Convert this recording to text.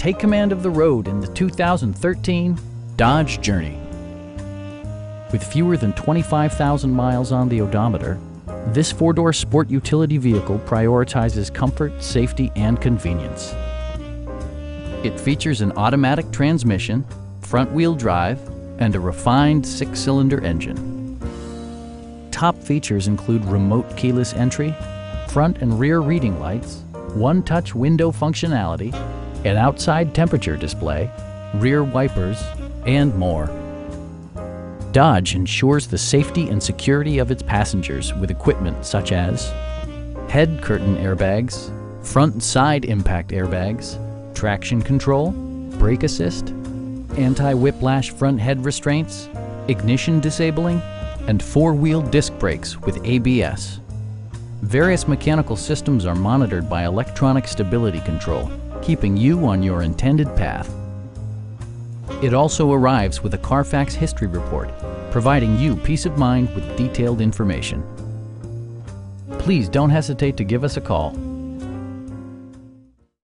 take command of the road in the 2013 Dodge Journey. With fewer than 25,000 miles on the odometer, this four-door sport utility vehicle prioritizes comfort, safety, and convenience. It features an automatic transmission, front-wheel drive, and a refined six-cylinder engine. Top features include remote keyless entry, front and rear reading lights, one-touch window functionality, an outside temperature display, rear wipers, and more. Dodge ensures the safety and security of its passengers with equipment such as head curtain airbags, front and side impact airbags, traction control, brake assist, anti-whiplash front head restraints, ignition disabling, and four-wheel disc brakes with ABS. Various mechanical systems are monitored by electronic stability control, keeping you on your intended path. It also arrives with a Carfax history report, providing you peace of mind with detailed information. Please don't hesitate to give us a call.